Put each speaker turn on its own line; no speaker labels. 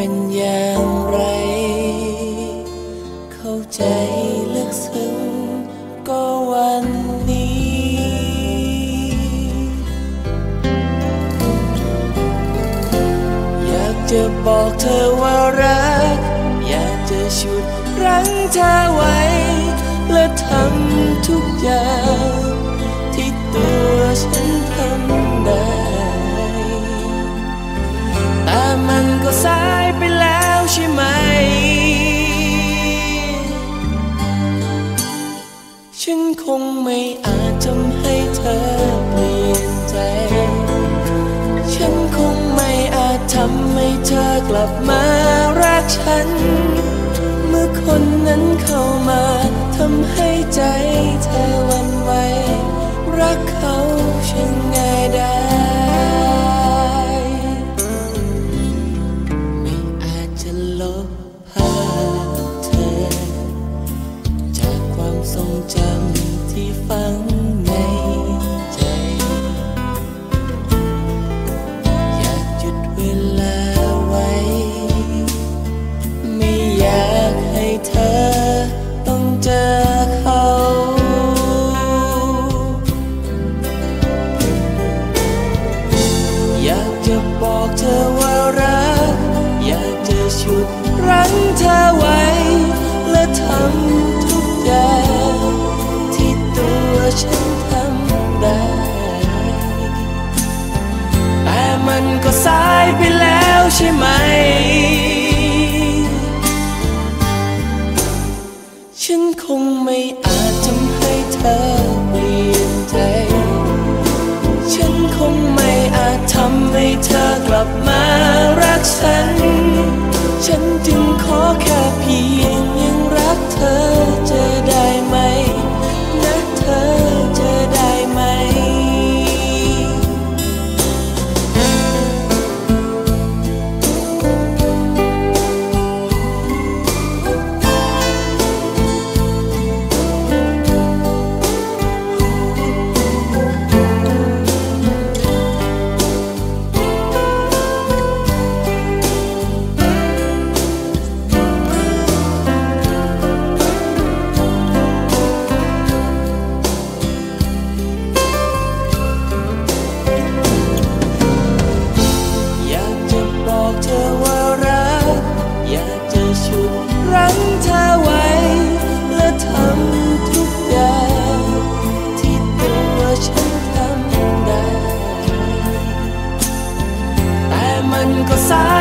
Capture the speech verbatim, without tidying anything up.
เป็นอย่างไรเข้าใจลึกซึ้งก็วันนี้อยากจะบอกเธอว่ารักอยากจะฉุดรั้งเธอไว้และทำทุกอย่างที่ตัวฉันทำได้แต่มันก็สายไปแล้วใช่ไหมฉันคงไม่อาจทำให้เธอเปลี่ยนใจฉันคงไม่อาจทำให้เธอกลับมารักฉันเมื่อคนนั้นเข้ามาทำให้ใจเธอหวั่นไหวรักเขาช่างง่ายได้ไม่อาจจะลบภาพเธอจากความทรงจำที่ฝังในใจอยากหยุดเวลาไว้ไม่อยากให้เธอต้องเจอเขาอยากจะบอกเธอว่ารักอยากจะฉุดรั้งเธอไว้และทำทุกอย่างที่ตัวฉันทำได้แต่มันก็สายไปแล้วใช่ไหมฉันคงไม่อาจทำให้เธอเปลี่ยนใจฉันคงไม่อาจทำให้เธอกลับมารักฉันฉันจึงขอแค่เพียงยังรักเธอจะได้ไหมนะเธอจะได้ไหมรั้งเธอไว้และทำทุกอย่างที่ตัวฉันทำได้แต่มันก็สา